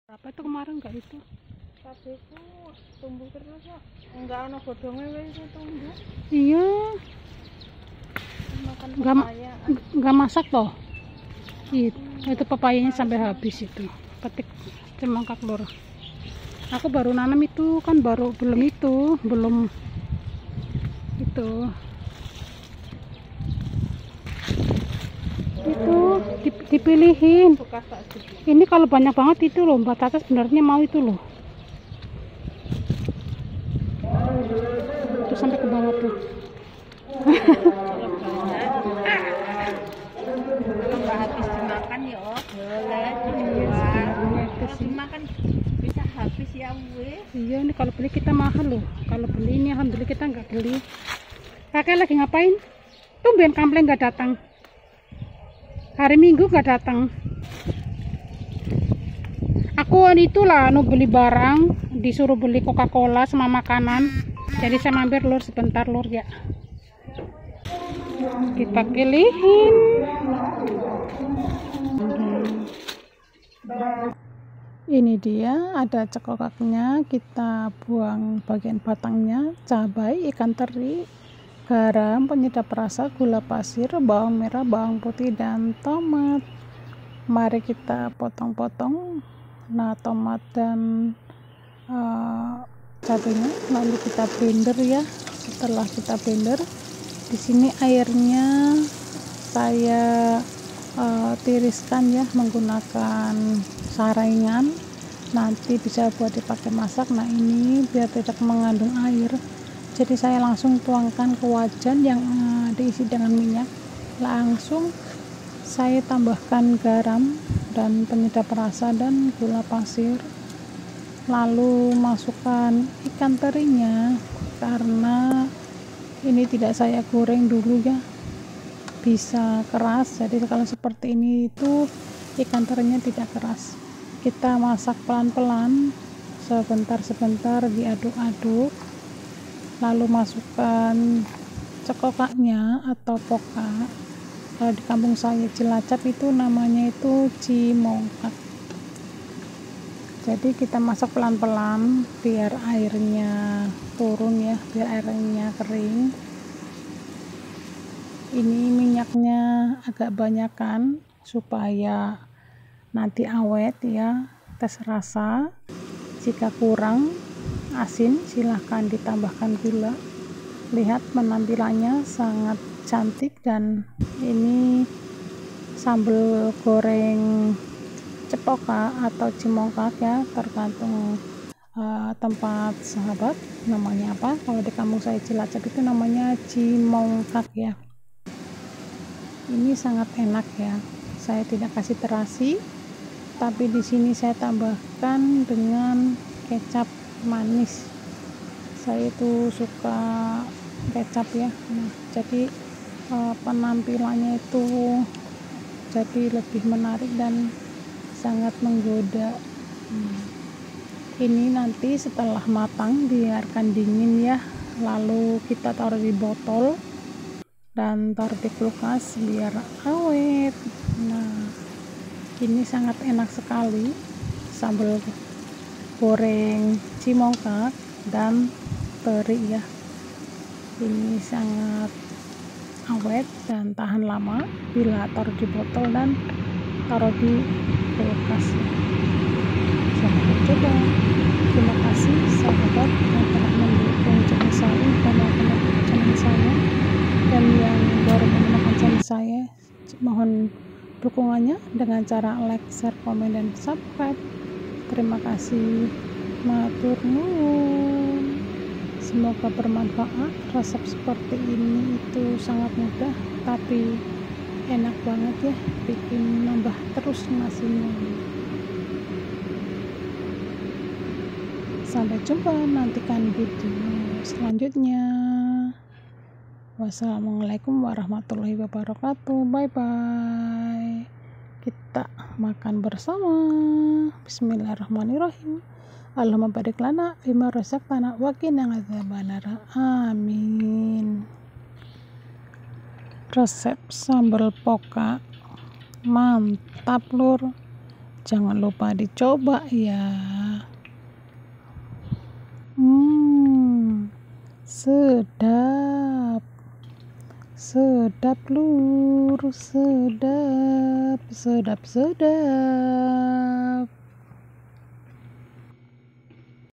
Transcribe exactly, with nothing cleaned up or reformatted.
Apa itu kemarin enggak itu? Cabeku tumbuh terus kok. Enggak ono godhonge wis tumbuh. Iya. Makan Enggak pepaya. enggak masak toh. Itu, itu pepayanya sampai habis itu. Petik cemangkak lur. Aku baru nanam itu kan baru belum itu, belum itu. Itu dipilihin. Ini kalau banyak banget itu loh, Mbak Tata sebenarnya mau itu loh. Itu sampai ke bawah tuh. Kalau nggak habis dimakan ya oh, boleh dijual. Kalau dimakan bisa habis ya weh. Iya, ini kalau beli kita mahal loh. Kalau beli ini alhamdulillah kita nggak beli. Kakek lagi ngapain? Tumben Kampleng nggak datang. Hari Minggu nggak datang. Aku itulah nu beli barang, disuruh beli Coca-Cola sama makanan. Jadi saya mampir lur sebentar lur ya. Kita pilihin. Ini dia ada cekokaknya, kita buang bagian batangnya, cabai, ikan teri, garam, penyedap rasa, gula pasir, bawang merah, bawang putih, dan tomat. Mari kita potong-potong. Nah, tomat dan uh, cabainya lalu kita blender ya. Setelah kita blender, di sini airnya saya uh, tiriskan ya menggunakan saringan, nanti bisa buat dipakai masak. Nah, ini biar tidak mengandung air, jadi saya langsung tuangkan ke wajan yang uh, diisi dengan minyak. Langsung saya tambahkan garam dan penyedap rasa dan gula pasir, lalu masukkan ikan terinya. Karena ini tidak saya goreng dulu ya, bisa keras, jadi kalau seperti ini itu ikan terinya tidak keras. Kita masak pelan-pelan, sebentar-sebentar diaduk-aduk, lalu masukkan cekokaknya atau poka. Kalau di kampung saya Cilacap itu namanya itu cimongkak. Jadi kita masak pelan-pelan biar airnya turun ya, biar airnya kering. Ini minyaknya agak banyakan supaya nanti awet ya. Tes rasa, jika kurang asin silahkan ditambahkan gula. Lihat penampilannya sangat cantik, dan ini sambal goreng cepoka atau cimongkak ya, tergantung uh, tempat sahabat namanya apa. Kalau di kampung saya Cilacap itu namanya cimongkak ya. Ini sangat enak ya. Saya tidak kasih terasi, tapi di sini saya tambahkan dengan kecap manis. Saya itu suka kecap ya. Nah, jadi uh, penampilannya itu jadi lebih menarik dan sangat menggoda. Hmm. Ini nanti setelah matang biarkan dingin ya, lalu kita taruh di botol dan taruh di kulkas biar awet. Nah, ini sangat enak sekali sambal goreng cimongkak dan teri ya. Ini sangat awet dan tahan lama bila taruh di botol dan taruh di kulkas. Selamat mencoba. Terima kasih sahabat yang telah mendukung channel saya dan yang mendukung channel saya, dan yang baru menemukan channel saya, mohon dukungannya dengan cara like, share, komen, dan subscribe. Terima kasih. Matur nuwun. Semoga bermanfaat. Resep seperti ini itu sangat mudah tapi enak banget ya, bikin nambah terus nasinya. Sampai jumpa, nantikan video selanjutnya. Wassalamualaikum warahmatullahi wabarakatuh. Bye bye. Kita makan bersama. Bismillahirrahmanirrahim. Allahumma barik lana fima razaqtana wa qina adzabannar. Amin. Resep sambal poka mantap lur. Jangan lupa dicoba ya. Hmm, sedap. Sedap lur, sedap, sedap, sedap.